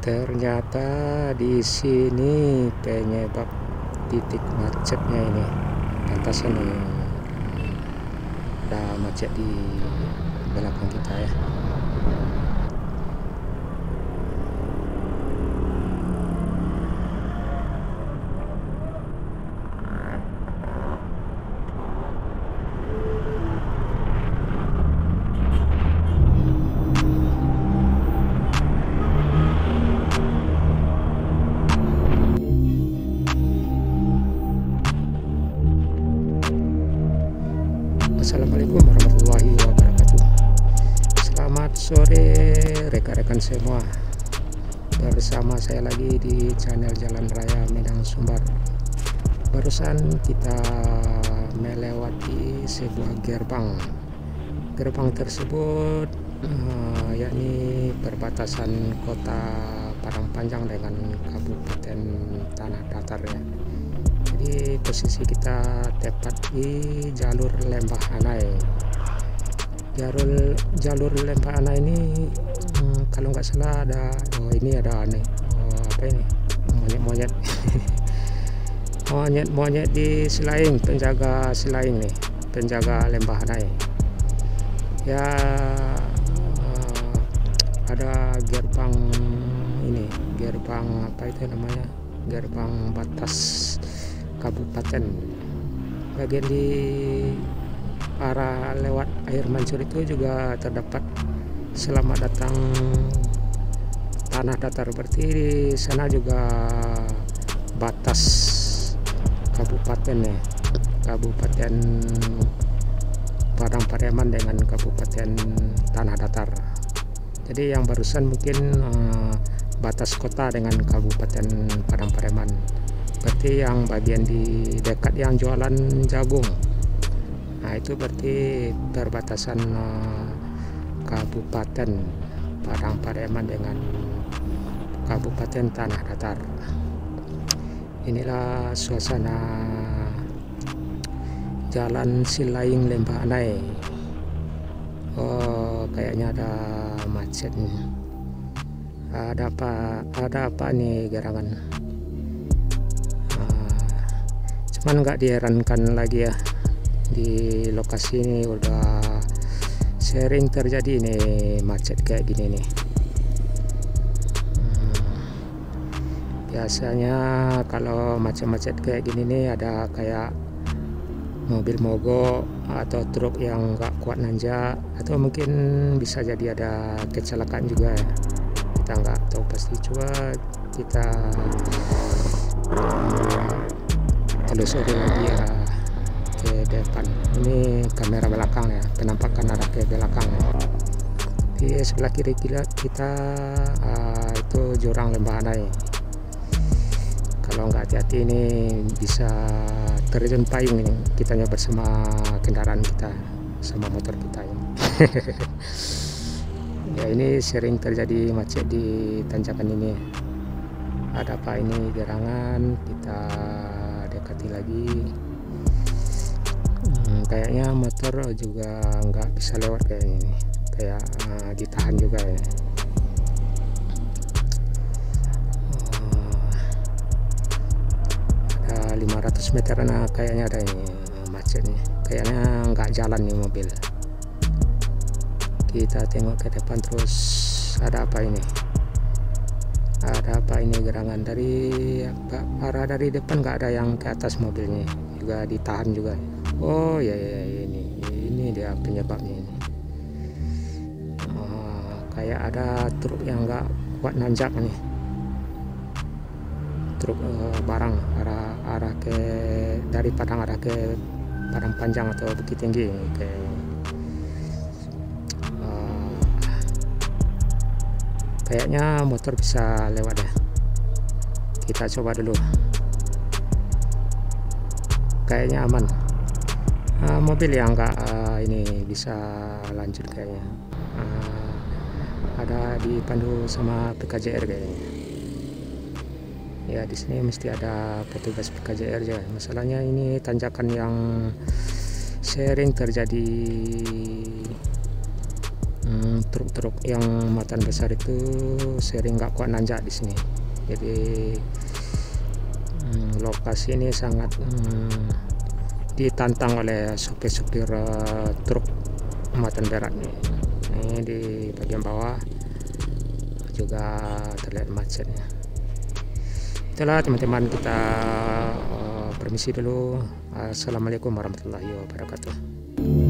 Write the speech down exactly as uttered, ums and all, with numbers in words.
Ternyata di sini penyebab titik macetnya ini. Pantasan nih ada macet di belakang kita ya. Assalamualaikum warahmatullahi wabarakatuh. Selamat sore rekan-rekan semua. Bersama saya lagi di channel Jalan Raya Medan Sumbar. Barusan kita melewati sebuah gerbang. Gerbang tersebut uh, yakni perbatasan kota Padangpanjang dengan Kabupaten Tanah Datar ya. Jadi posisi kita tepat di jalur Lembah Anai. Jalur jalur Lembah Anai ini hmm, kalau nggak salah ada oh ini ada aneh oh, apa ini monyet-monyet monyet-monyet di Selaing, penjaga Selaing nih, penjaga Lembah Anai. Ya uh, ada gerbang ini, gerbang apa itu namanya? Gerbang batas kabupaten. Bagian di arah lewat air mancur itu juga terdapat selamat datang tanah datar, berarti di sana juga batas kabupaten ya, Kabupaten Padang Pariaman dengan Kabupaten Tanah Datar. Jadi yang barusan mungkin uh, batas kota dengan Kabupaten Padang Pariaman. Berarti yang bagian di dekat yang jualan jagung, nah itu berarti perbatasan uh, Kabupaten Padang Pariaman dengan Kabupaten Tanah Datar. Inilah suasana Jalan Selaing Lembah Anai. Oh, kayaknya ada macet nih. Ada apa? Ada apa nih gerangan? Cuman nggak diherankan lagi ya, di lokasi ini udah sering terjadi nih macet kayak gini nih. hmm, biasanya kalau macet-macet kayak gini nih ada kayak mobil mogok atau truk yang nggak kuat nanjak, atau mungkin bisa jadi ada kecelakaan juga ya. Kita nggak tahu pasti, coba kita telusuri lagi ya ke depan. Ini kamera belakang ya, penampakan arah ke belakang ya. Di sebelah kiri kita, kita uh, itu jurang Lembah Anai. Kalau nggak hati-hati ini bisa terjun payung ini kitanya bersama kendaraan kita, sama motor kita ini. Ya ini sering terjadi macet di tanjakan ini. Ada apa ini gerangan, kita dekati lagi. hmm, kayaknya motor juga nggak bisa lewat kayaknya ini, kayak uh, ditahan juga ya. uh, ada lima ratus meter nah kayaknya ada ini macetnya, kayaknya nggak jalan nih mobil. Kita tengok ke depan terus, ada apa ini? Ada apa ini gerangan dari arah dari depan, nggak ada yang ke atas mobilnya, juga ditahan juga. Oh ya, ya ini ini dia penyebabnya ini. Oh, kayak ada truk yang nggak kuat nanjak nih, truk uh, barang arah arah ke dari Padang arah ke Padangpanjang atau Bukit Tinggi kayak kayaknya motor bisa lewat ya. Kita coba dulu, kayaknya aman. uh, mobil yang enggak uh, ini bisa lanjut kayaknya. uh, ada dipandu sama P K J R kayaknya ya. Di sini mesti ada petugas P K J R ya. Masalahnya ini tanjakan yang sering terjadi hmm, truk-truk yang muatan besar itu sering nggak kuat nanjak di sini. Jadi hmm, lokasi ini sangat hmm, ditantang oleh supir-supir uh, truk muatan berat nih. Ini di bagian bawah juga terlihat macetnya. Itulah teman-teman, kita uh, permisi dulu. Assalamualaikum warahmatullahi wabarakatuh.